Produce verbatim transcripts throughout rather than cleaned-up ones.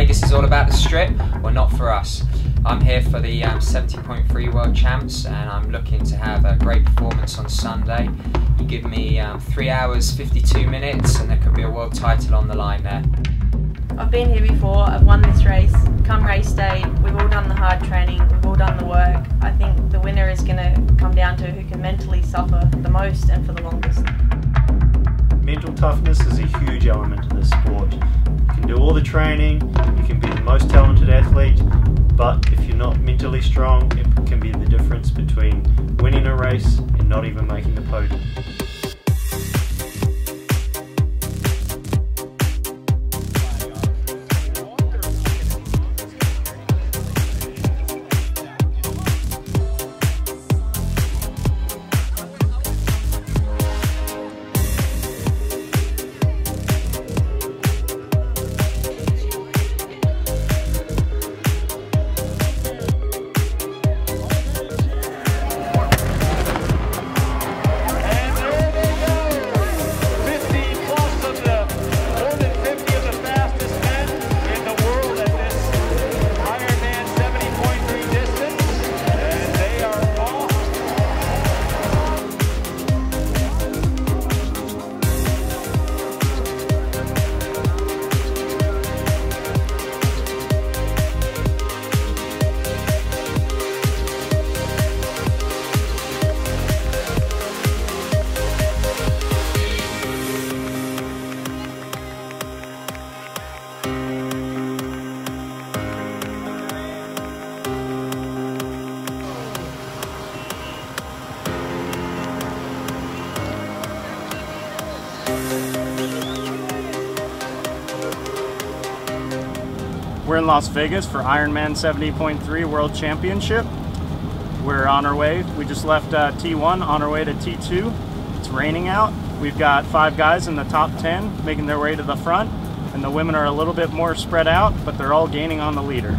Vegas is all about the strip? Well, not for us. I'm here for the um, seventy point three World Champs, and I'm looking to have a great performance on Sunday. You give me um, three hours fifty-two minutes and there could be a world title on the line there. I've been here before, I've won this race. Come race day, we've all done the hard training, we've all done the work. I think the winner is going to come down to who can mentally suffer the most and for the longest. Mental toughness is a huge element to this sport. You can do all the training, you can be the most talented athlete, but if you're not mentally strong, it can be the difference between winning a race and not even making the podium. We're in Las Vegas for Ironman seventy point three World Championship. We're on our way. We just left uh, T one on our way to T two. It's raining out. We've got five guys in the top ten making their way to the front, and the women are a little bit more spread out, but they're all gaining on the leader.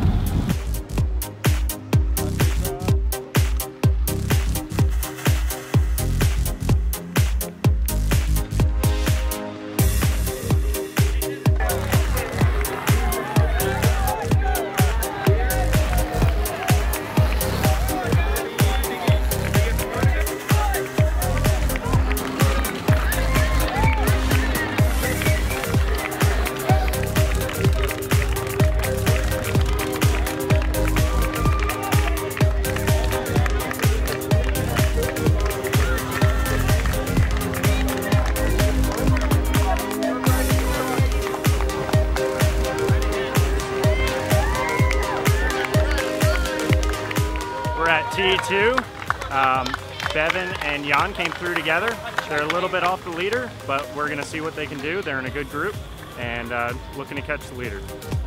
We're at T two. Um, Bevan and Jan came through together. They're a little bit off the leader, but we're going to see what they can do. They're in a good group and uh, looking to catch the leader.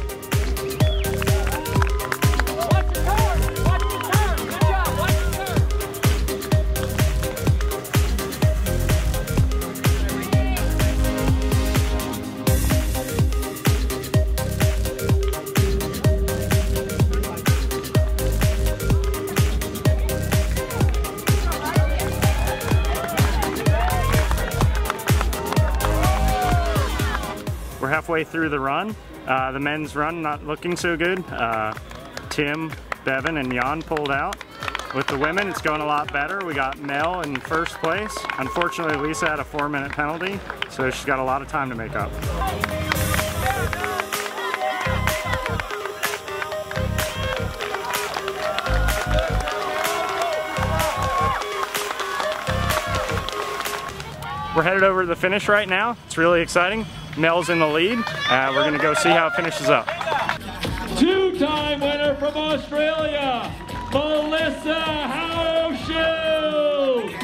We're halfway through the run. Uh, the men's run not looking so good. Uh, Tim, Bevan, and Jan pulled out. With the women, it's going a lot better. We got Mel in first place. Unfortunately, Lisa had a four minute penalty, so she's got a lot of time to make up. We're headed over to the finish right now. It's really exciting. Mel's in the lead. Uh, we're gonna go see how it finishes up. Two-time winner from Australia, Melissa Hauschildt.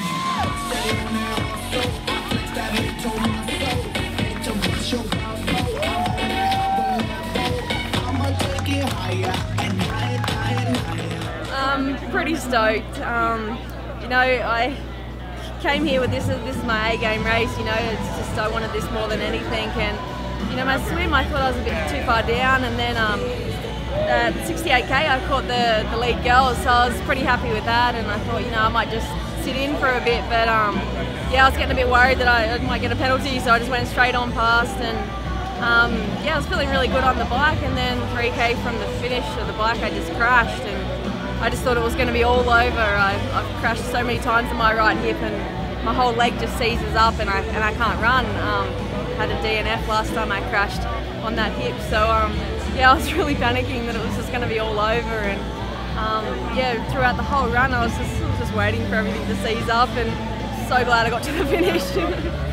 I'm pretty stoked. Um, you know, I came here with this, this is my A-game race, you know, it's just I wanted this more than anything, and you know, my swim I thought I was a bit too far down, and then um, at sixty-eight K I caught the, the lead girls, so I was pretty happy with that, and I thought, you know, I might just sit in for a bit, but um, yeah, I was getting a bit worried that I, I might get a penalty, so I just went straight on past, and um, yeah, I was feeling really good on the bike, and then three K from the finish of the bike, I just crashed, and I just thought it was going to be all over. I've, I've crashed so many times in my right hip, and my whole leg just seizes up, and I and I can't run. Um, had a D N F last time I crashed on that hip, so um, yeah, I was really panicking that it was just going to be all over, and um, yeah, throughout the whole run, I was just, I was just waiting for everything to seize up, and so glad I got to the finish.